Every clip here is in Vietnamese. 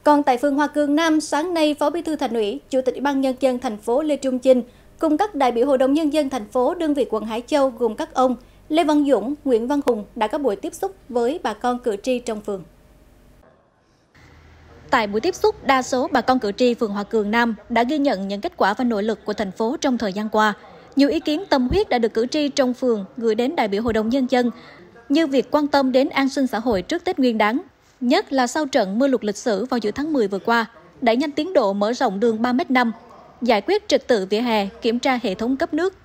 Còn tại phường Hòa Cường Nam, sáng nay, Phó Bí thư Thành ủy, Chủ tịch Ủy ban Nhân dân thành phố Lê Trung Chinh cùng các đại biểu Hội đồng Nhân dân thành phố đơn vị quận Hải Châu gồm các ông Lê Văn Dũng, Nguyễn Văn Hùng đã có buổi tiếp xúc với bà con cử tri trong phường. Tại buổi tiếp xúc, đa số bà con cử tri phường Hòa Cường Nam đã ghi nhận những kết quả và nỗ lực của thành phố trong thời gian qua. Nhiều ý kiến tâm huyết đã được cử tri trong phường gửi đến đại biểu Hội đồng Nhân dân, như việc quan tâm đến an sinh xã hội trước Tết Nguyên đán, nhất là sau trận mưa lụt lịch sử vào giữa tháng 10 vừa qua, đẩy nhanh tiến độ mở rộng đường 3m5, giải quyết trật tự vỉa hè, kiểm tra hệ thống cấp nước.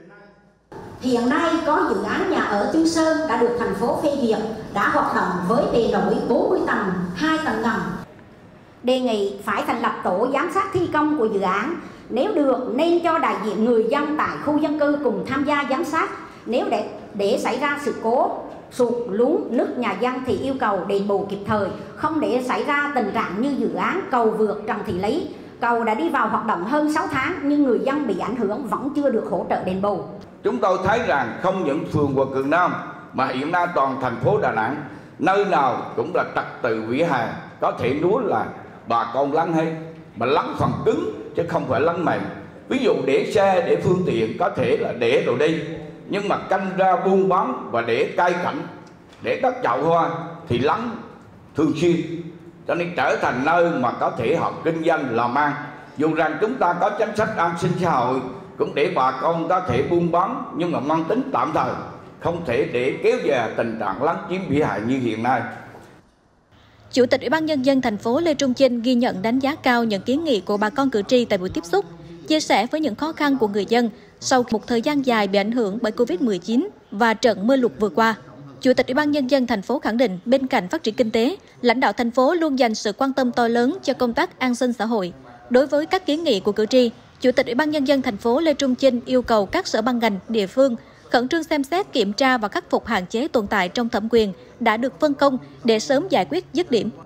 Hiện nay có dự án nhà ở Trương Sơn đã được thành phố phê duyệt, đã hoạt động với bề nổi 40 tầng, 2 tầng ngầm. Đề nghị phải thành lập tổ giám sát thi công của dự án. Nếu được nên cho đại diện người dân tại khu dân cư cùng tham gia giám sát. Nếu để xảy ra sự cố sụt lún nứt nhà dân thì yêu cầu đền bù kịp thời, không để xảy ra tình trạng như dự án cầu vượt Trần Thị Lý. Cầu đã đi vào hoạt động hơn 6 tháng nhưng người dân bị ảnh hưởng vẫn chưa được hỗ trợ đền bù. Chúng tôi thấy rằng không những phường Hòa Cường Nam mà hiện nay toàn thành phố Đà Nẵng, nơi nào cũng là trật tự vỉa hè, có thể nói là bà con lắng hay, mà lắng phần cứng chứ không phải lắng mềm. Ví dụ để xe, để phương tiện có thể là để rồi đi, nhưng mà canh ra buôn bán và để cây cảnh, để đất chậu hoa thì lắng thường xuyên, cho nên trở thành nơi mà có thể họ kinh doanh làm ăn. Dù rằng chúng ta có chính sách an sinh xã hội cũng để bà con có thể buôn bán, nhưng mà mang tính tạm thời, không thể để kéo dài tình trạng lấn chiếm vỉa hè như hiện nay. Chủ tịch Ủy ban Nhân dân thành phố Lê Trung Chinh ghi nhận đánh giá cao những kiến nghị của bà con cử tri tại buổi tiếp xúc, chia sẻ với những khó khăn của người dân sau một thời gian dài bị ảnh hưởng bởi Covid-19 và trận mưa lụt vừa qua. Chủ tịch Ủy ban Nhân dân thành phố khẳng định bên cạnh phát triển kinh tế, lãnh đạo thành phố luôn dành sự quan tâm to lớn cho công tác an sinh xã hội. Đối với các kiến nghị của cử tri, Chủ tịch Ủy ban Nhân dân thành phố Lê Trung Chinh yêu cầu các sở ban ngành, địa phương khẩn trương xem xét, kiểm tra và khắc phục hạn chế tồn tại trong thẩm quyền đã được phân công để sớm giải quyết dứt điểm.